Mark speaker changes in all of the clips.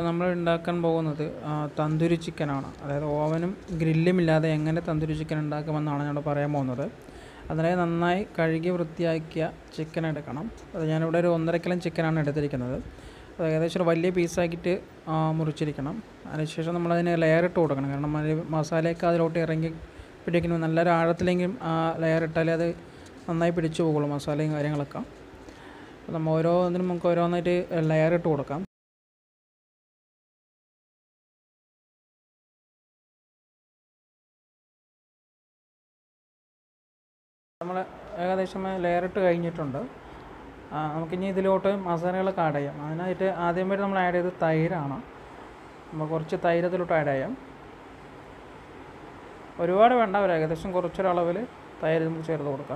Speaker 1: നമ്മൾ ഉണ്ടാക്കാൻ പോകുന്നത് തന്തൂരി ചിക്കനാണ്. അതായത് ഓവനും ഗ്രില്ലും ഇല്ലാതെ എങ്ങനെ തന്തൂരി ചിക്കൻ ഉണ്ടാക്കുമെന്നാണ് ഞാൻ പറയാൻ പോകുന്നത്. അതിനായി നന്നായി കഴുകി വൃത്തിയാക്കിയ ചിക്കൻ എടുക്കണം. അത് ഞാനിവിടെ ഒരു 1.5 കിലോ ചിക്കനാണ് എടുത്തിരിക്കുന്നത്. അത് ഏകദേശം ഒരു വലിയ പീസാക്കിയിട്ട് മുറിച്ചിരിക്കണം. അതിനുശേഷം നമ്മളതിന് ലെയർ ഇട്ട് കൊടുക്കണം. കാരണം മസാലയൊക്കെ അതിലോട്ട് ഇറങ്ങി പിടിക്കണം. നല്ലൊരു ആഴത്തിലെങ്കിലും ലെയർ ഇട്ടാലേ അത് നന്നായി പിടിച്ചു പോകുള്ളൂ, മസാലയും കാര്യങ്ങളൊക്കെ. അപ്പോൾ നമ്മൾ ഓരോന്നിനും നമുക്ക് ഓരോന്നായിട്ട് ലെയർ ഇട്ട് കൊടുക്കാം. നമ്മൾ ഏകദേശം ലെയർ ഇട്ട് കഴിഞ്ഞിട്ടുണ്ട്. നമുക്കിനി ഇതിലോട്ട് മസാലകളൊക്കെ ആഡ് ചെയ്യാം. അതിനായിട്ട് ആദ്യമായിട്ട് നമ്മൾ ആഡ് ചെയ്തത് തൈരാണ്. നമ്മൾ കുറച്ച് തൈര് ഇതിലോട്ട് ആഡ് ചെയ്യാം. ഒരുപാട് വേണ്ട, ഒരു ഏകദേശം കുറച്ചൊരളവിൽ തൈര് നമുക്ക് ചേർത്ത് കൊടുക്കാം.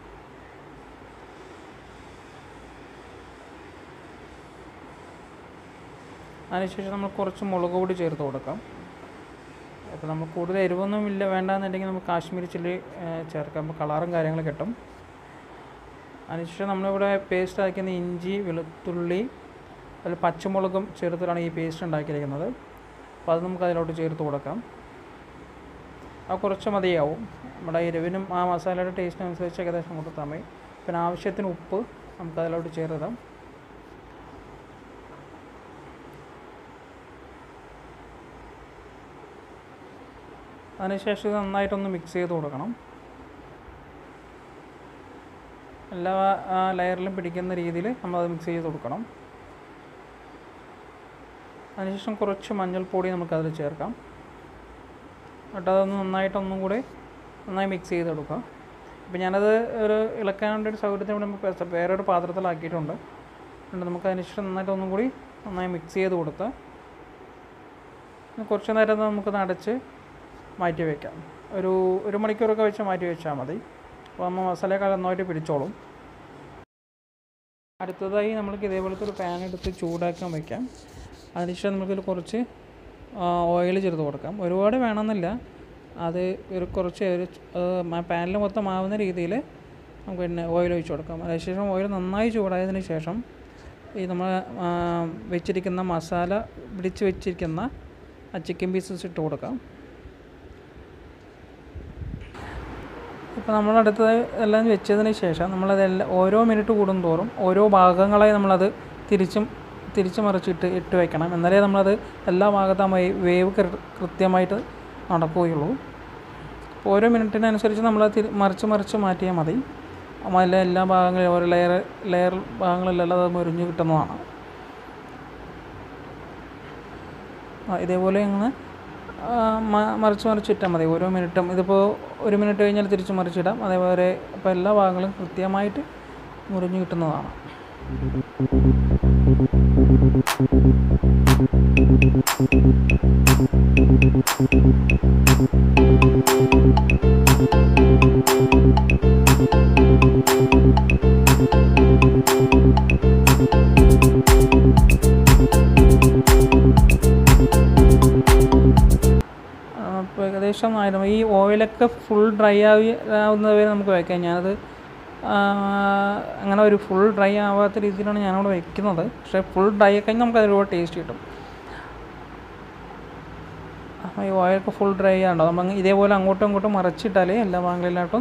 Speaker 1: അതിനുശേഷം നമ്മൾ കുറച്ച് മുളക് പൊടി ചേർത്ത് കൊടുക്കാം. അപ്പോൾ നമുക്ക് കൂടുതൽ എരിവൊന്നും ഇല്ല വേണ്ടാന്നുണ്ടെങ്കിൽ നമുക്ക് കാശ്മീരി ചില്ലി ചേർക്കാം. അപ്പോൾ കളറും കാര്യങ്ങളും കിട്ടും. അതിനുശേഷം നമ്മളിവിടെ പേസ്റ്റ് ആക്കുന്ന ഇഞ്ചി, വെളുത്തുള്ളി, അതിൽ പച്ചമുളകും ചേർത്തിട്ടാണ് ഈ പേസ്റ്റ് ഉണ്ടാക്കിയിരിക്കുന്നത്. അപ്പോൾ അത് നമുക്ക് അതിലോട്ട് ചേർത്ത് കൊടുക്കാം. അത് കുറച്ച് മതിയാവും. നമ്മുടെ എരിവിനും ആ മസാലയുടെ ടേസ്റ്റിനനുസരിച്ച് ഏകദേശം കൊടുത്താൽ മതി. പിന്നെ ആവശ്യത്തിന് ഉപ്പ് നമുക്ക് അതിലോട്ട് ചേർക്കാം. അതിനുശേഷം ഇത് നന്നായിട്ടൊന്ന് മിക്സ് ചെയ്ത് കൊടുക്കണം. എല്ലാ ലെയറിലും പിടിക്കുന്ന രീതിയിൽ നമ്മളത് മിക്സ് ചെയ്ത് കൊടുക്കണം. അതിനുശേഷം കുറച്ച് മഞ്ഞൾപ്പൊടി നമുക്കതിൽ ചേർക്കാം. എന്നിട്ട് അതൊന്ന് നന്നായിട്ടൊന്നും കൂടി നന്നായി മിക്സ് ചെയ്തെടുക്കാം. അപ്പോൾ ഞാനത് ഒരു ഇളക്കാൻ വേണ്ടി ഒരു സൗകര്യത്തിന് വേണ്ടി വേറൊരു പാത്രത്തിലാക്കിയിട്ടുണ്ട്. എന്നിട്ട് നമുക്ക് അതിനുശേഷം നന്നായിട്ടൊന്നും കൂടി നന്നായി മിക്സ് ചെയ്ത് കൊടുത്ത് കുറച്ച് നേരം നമുക്കൊന്ന് അടച്ച് മാറ്റി വയ്ക്കാം. ഒരു മണിക്കൂറൊക്കെ വെച്ച് മാറ്റി വെച്ചാൽ മതി. അപ്പോൾ നമ്മൾ മസാലയൊക്കെ നന്നായിട്ട് പിടിച്ചോളും. അടുത്തതായി നമ്മൾക്ക് ഇതേപോലത്തെ ഒരു പാൻ എടുത്ത് ചൂടാക്കാൻ വയ്ക്കാം. അതിനുശേഷം നമുക്കിതിൽ കുറച്ച് ഓയിൽ ചേർത്ത് കൊടുക്കാം. ഒരുപാട് വേണമെന്നില്ല, അത് കുറച്ച് പാനിൽ മൊത്തം ആവുന്ന രീതിയിൽ നമുക്ക് പിന്നെ ഓയിൽ ഒഴിച്ച് കൊടുക്കാം. അതിനുശേഷം ഓയിൽ നന്നായി ചൂടായതിന് ശേഷം ഈ നമ്മൾ വെച്ചിരിക്കുന്ന മസാല പിടിച്ച് വെച്ചിരിക്കുന്ന ആ ചിക്കൻ പീസസ് ഇട്ട് കൊടുക്കാം. ഇപ്പോൾ നമ്മളടുത്തത് എല്ലാം വെച്ചതിന് ശേഷം നമ്മളതെല്ലാം ഓരോ മിനിറ്റ് കൂടുന്തോറും ഓരോ ഭാഗങ്ങളായി നമ്മളത് തിരിച്ച് മറിച്ചിട്ട് ഇട്ട് വയ്ക്കണം. എന്നാലേ നമ്മളത് എല്ലാ ഭാഗത്തും വേവ് കൃത്യമായിട്ട് നടക്കുകയുള്ളൂ. ഓരോ മിനിറ്റിനനുസരിച്ച് നമ്മൾ മറിച്ച് മാറ്റിയാൽ മതി. എല്ലാ ഭാഗങ്ങളും ഓരോ ലെയർ ഭാഗങ്ങളെല്ലാം അത് മുരിഞ്ഞ് കിട്ടുന്നതാണ്. ഇതേപോലെ ഇങ്ങനെ മറിച്ചിട്ടാൽ മതി ഓരോ മിനിറ്റും. ഇതിപ്പോൾ 1 മിനിറ്റ് കഴിഞ്ഞാൽ തിരിച്ച് മറിച്ചിടാം. അതേപോലെ ഇപ്പോൾ എല്ലാ ഭാഗങ്ങളും കൃത്യമായിട്ട് മുറിഞ്ഞ് കിട്ടുന്നതാണ്. അപ്പോൾ ഏകദേശം ആയിരുന്നു. ഈ ഓയിലൊക്കെ ഫുൾ ഡ്രൈ ആവുന്നത് വരെ നമുക്ക് വയ്ക്കാം. ഞാനത് അങ്ങനെ ഒരു ഫുൾ ഡ്രൈ ആവാത്ത രീതിയിലാണ് ഞാനവിടെ വയ്ക്കുന്നത്. പക്ഷേ ഫുൾ ഡ്രൈ ആയി കഴിഞ്ഞാൽ നമുക്ക് അതിലൂടെ ടേസ്റ്റ് കിട്ടും. അപ്പോൾ ഈ ഓയിലൊക്കെ ഫുൾ ഡ്രൈ ആണോ നമ്മൾ ഇതേപോലെ അങ്ങോട്ടും ഇങ്ങോട്ടും മറിച്ചിട്ടാലേ എല്ലാ ഭാഗങ്ങളിലായിട്ടും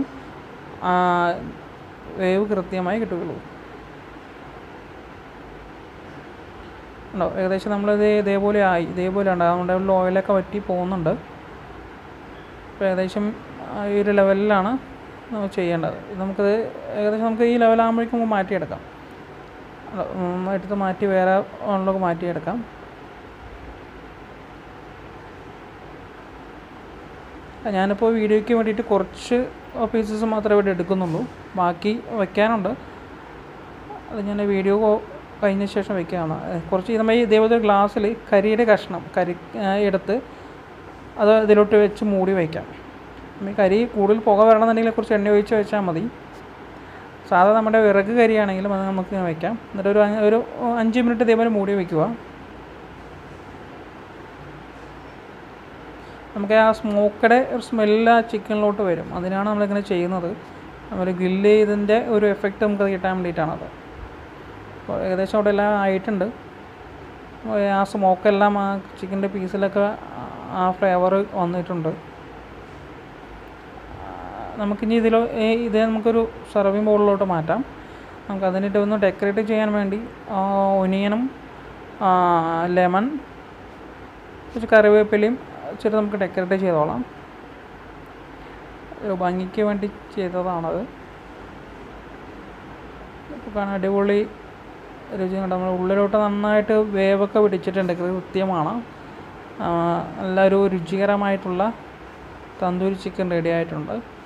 Speaker 1: വേവ് കൃത്യമായി കിട്ടുകയുള്ളൂ. ഉണ്ടോ? ഏകദേശം നമ്മളിത് ഇതേപോലെ ഉണ്ട്. അതുകൊണ്ട് ഓയിലൊക്കെ വറ്റി പോകുന്നുണ്ട്. ഇപ്പോൾ ഏകദേശം ഈ ഒരു ലെവലിലാണ് നമ്മൾ ചെയ്യേണ്ടത്. നമുക്കത് ഏകദേശം നമുക്ക് ഈ ലെവലാകുമ്പോഴേക്കും നമുക്ക് മാറ്റിയെടുക്കാം. എടുത്ത് മാറ്റി വേറെ ഓണിലൊക്കെ മാറ്റിയെടുക്കാം. ഞാനിപ്പോൾ വീഡിയോയ്ക്ക് വേണ്ടിയിട്ട് കുറച്ച് പീസസ് മാത്രമേ ഇവിടെ എടുക്കുന്നുള്ളൂ. ബാക്കി വയ്ക്കാനുണ്ട്. അത് ഞാൻ വീഡിയോ കഴിഞ്ഞ ശേഷം വയ്ക്കുകയാണ്. കുറച്ച് നമ്മൾ ഇതേപോലത്തെ ഗ്ലാസ്സിൽ കരിയുടെ കഷ്ണം എടുത്ത് അത് ഇതിലോട്ട് വെച്ച് മൂടി വയ്ക്കാം. ഈ കരി കൂടുതൽ പുക വരണമെന്നുണ്ടെങ്കിൽ കുറച്ച് എണ്ണ ഒഴിച്ച് വെച്ചാൽ മതി. സാധാരണ നമ്മുടെ വിറക് കരിയാണെങ്കിലും അത് നമുക്ക് വയ്ക്കാം. എന്നിട്ട് ഒരു 5 മിനിറ്റ് ഇതേപോലെ മൂടി വയ്ക്കുക. നമുക്ക് ആ സ്മോക്കയുടെ ഒരു സ്മെല്ല് ആ ചിക്കനിലോട്ട് വരും. അതിനാണ് നമ്മളിങ്ങനെ ചെയ്യുന്നത്. നമ്മൾ ഗ്രില്ല് ചെയ്തതിൻ്റെ ഒരു എഫക്റ്റ് നമുക്ക് കിട്ടാൻ വേണ്ടിയിട്ടാണത്. അപ്പോൾ ഏകദേശം അവിടെ എല്ലാം ആയിട്ടുണ്ട്. ആ സ്മോക്കെല്ലാം ആ ചിക്കൻ്റെ പീസിലൊക്കെ ആ ഫ്ലേവർ വന്നിട്ടുണ്ട്. നമുക്കിനി ഇതേ നമുക്കൊരു സർവിങ് ബൗളിലോട്ട് മാറ്റാം. നമുക്കതിനിട്ട് ഒന്ന് ഡെക്കറേറ്റ് ചെയ്യാൻ വേണ്ടി ഒനിയനും ലെമൺ കുറച്ച് കറിവേപ്പിലയും വെച്ചിട്ട് നമുക്ക് ഡെക്കറേറ്റ് ചെയ്തോളാം. ഒരു ഭംഗിക്ക് വേണ്ടി ചെയ്തതാണത്. ഇപ്പോൾ കാണാൻ അടിപൊളി രുചി കണ്ട് നമ്മൾ ഉള്ളിലോട്ട് നന്നായിട്ട് വേവൊക്കെ പിടിച്ചിട്ടുണ്ട്, കൃത്യമാണ്. നല്ലൊരു രുചികരമായിട്ടുള്ള തന്തൂരി ചിക്കൻ റെഡി ആയിട്ടുണ്ട്.